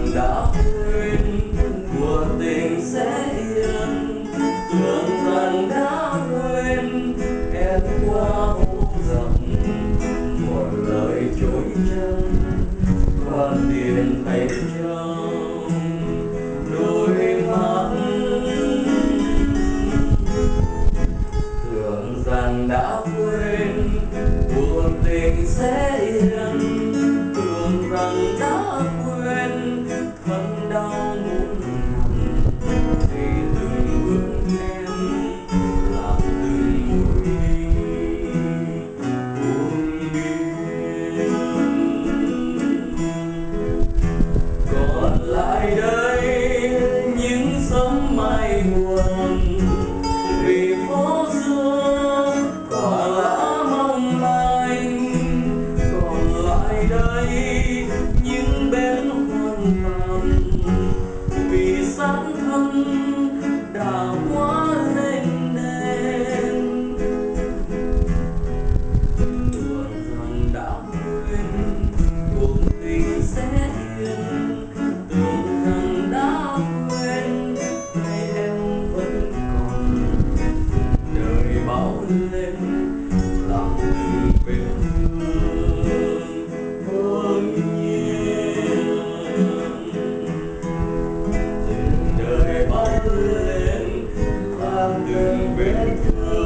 rằng đã quên cuộc tình sẽ yên, tưởng rằng đã quên em qua phố rộng, một lời chối chân quan tiền tay trong đôi mắt, tưởng rằng đã quên cuộc tình sẽ yên, tưởng rằng đã quên thân đau muốn nằm, thì từng bước em làm từng mũi đi buông biên. Còn lại đây những sớm mai buồn vì phố xưa quả lá mong manh, còn lại đây những bên hoang tàn vì sát thân đã quá lên đêm, tưởng rằng đã quên cuộc tình sẽ yên, tưởng rằng đã quên hay em vẫn còn đời bão lên làm từng vết thương hồn nhiên, từng đời bão lên làm từng vết thương.